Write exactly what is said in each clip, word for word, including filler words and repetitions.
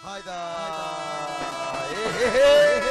Hayda. Hey, hey, hey.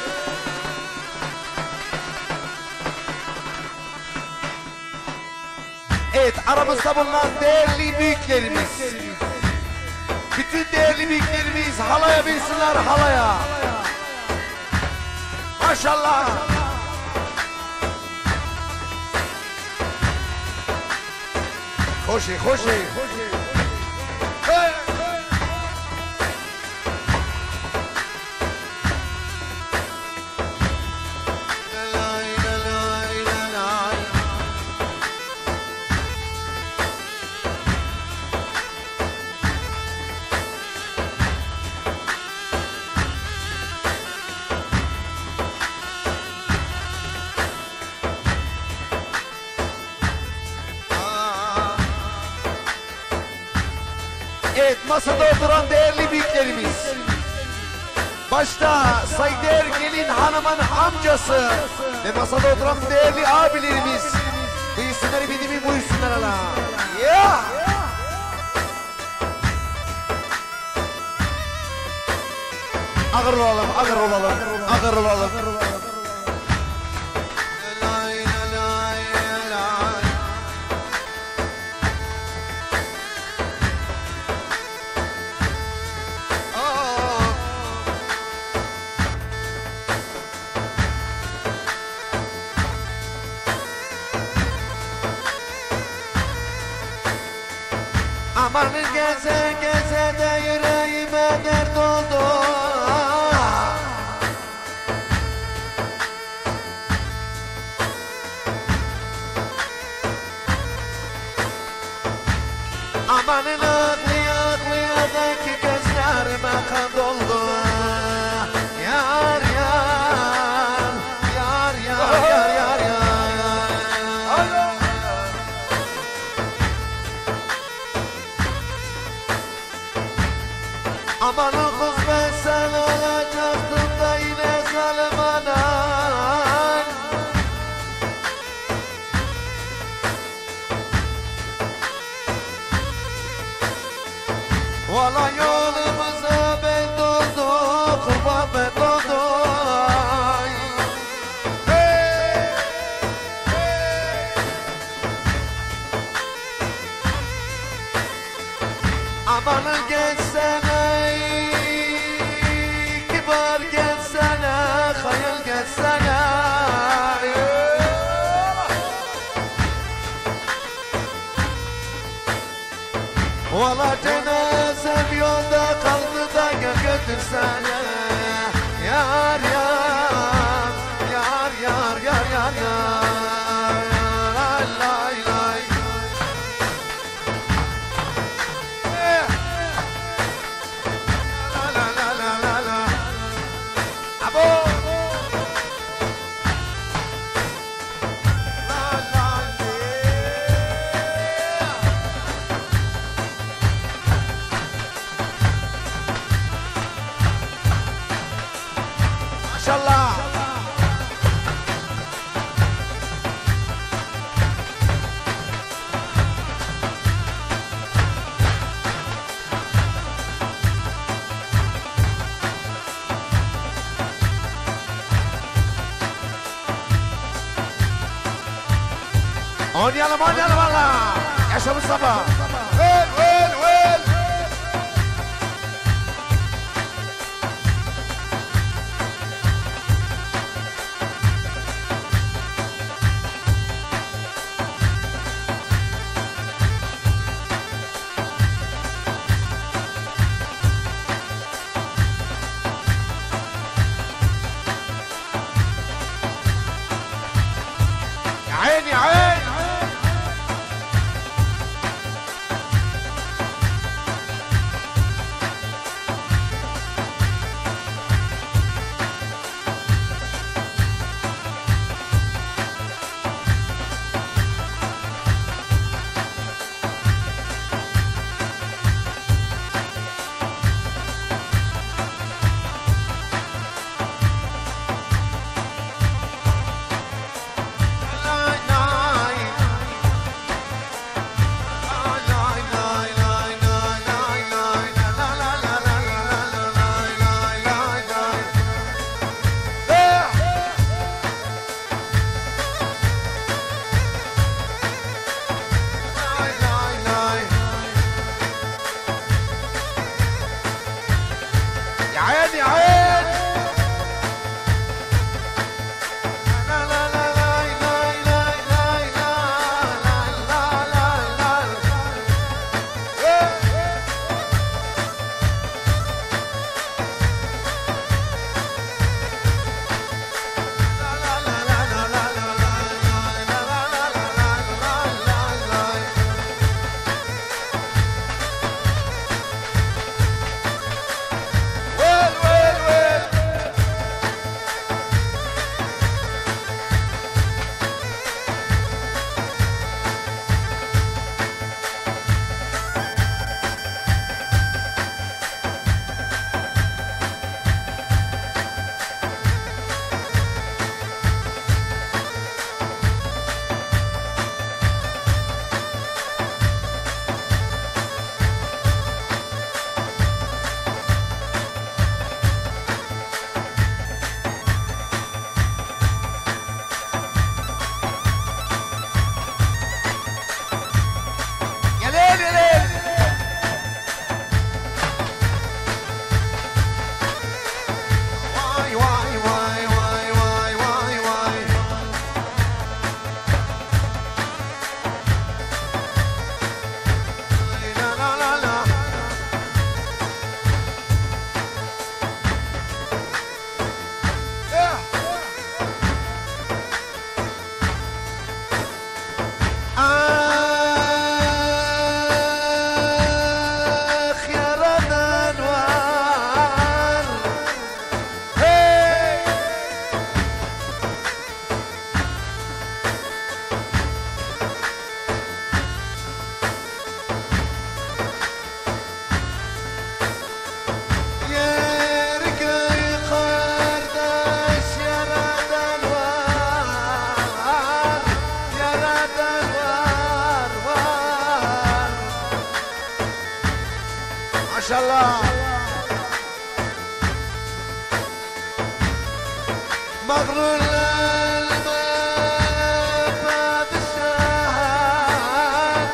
Evet, aramızda bulunan değerli büyüklerimiz, bütün değerli büyüklerimiz halaya binsinler, halaya. Maşallah. Hoşe, hoşe. Hey. Evet, masada oturan değerli büyüklerimiz, başta Sayder Gelin Hanım'ın amcası ve masada oturan değerli abilerimiz, buyursunlar bildiğimi buyursunlar ala. Yeah! Ağır olalım, ağır olalım, ağır olalım. Aman geze geze de yüreğime dert oldu. Amanın aklı aklıdaki gözlerime kan doldu. Yar yar, yar yar yar yar yar. Amanın kız ben sen olacaktım da yine zalim anan. Valla yolumuza ben doldu, kurban ben doldu. Hey, hey. Amanın gelsene, kibar gelsene, hayal gelsene. Valla cenazem yolda kaldı da gel götürsene. Yar yar, yar yar yar yar yar. Lay lay lay. La la la la la la. Abo. La la la. Maşallah. Oynayalım oynayalım valla. Yaşa Mustafa. Vel vel vel. يا عيني يا عين. يا عين يا عين لا لا لا لا لا لا لا لا لا لا ما شاء الله مغرور للمباد الشهاد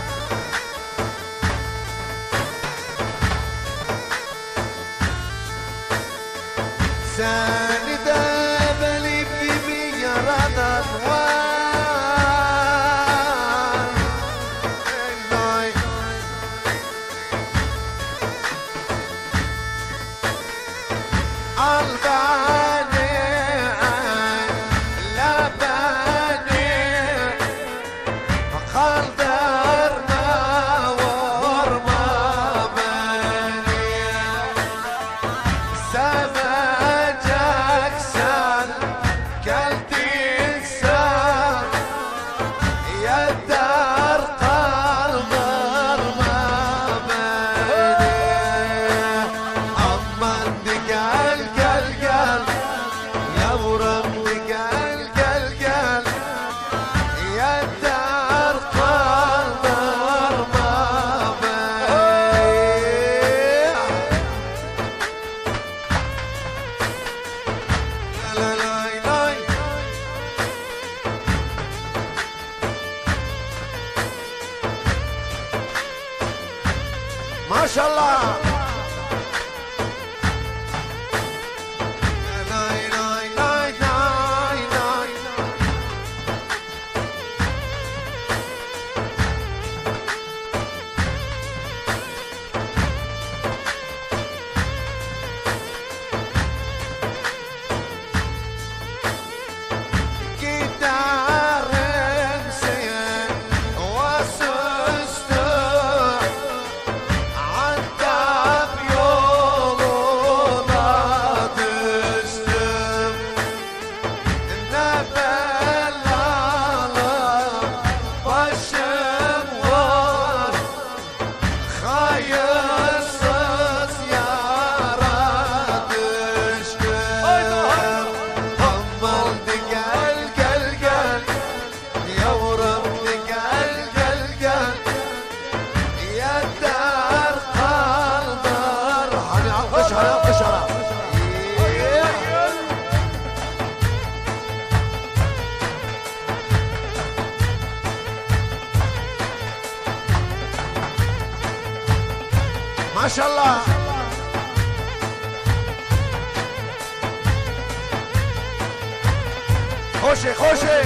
ساند بلي بيبي يا رضوان ما شاء الله ما شاء الله خوشي خوشي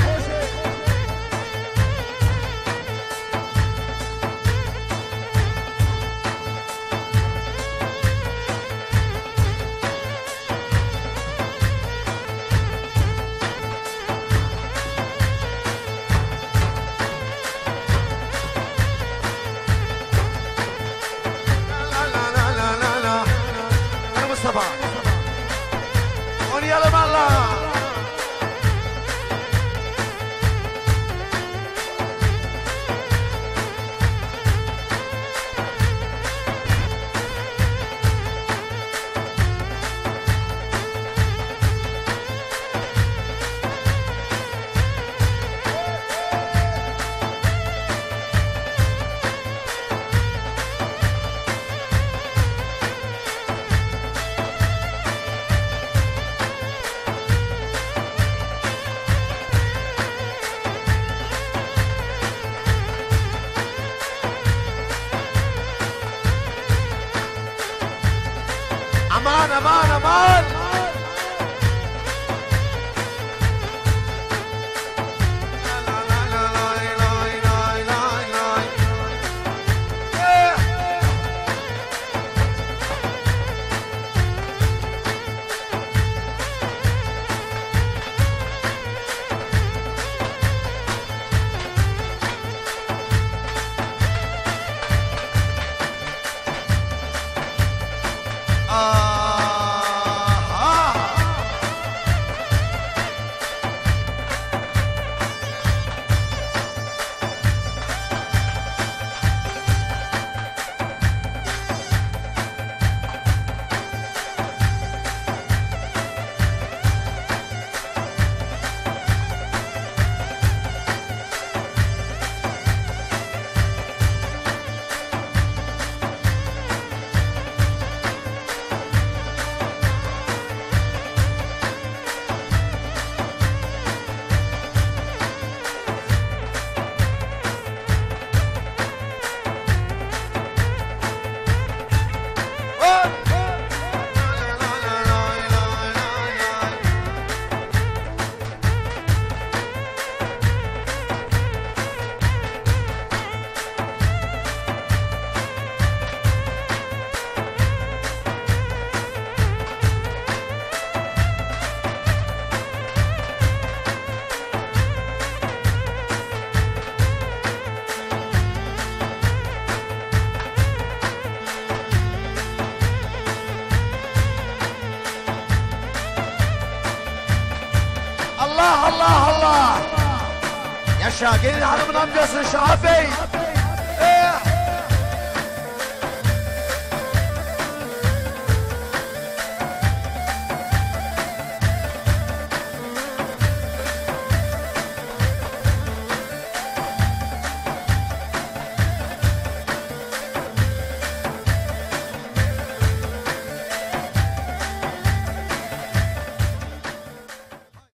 امان امان امان الله الله الله. Yaşa gelin hanımın amcası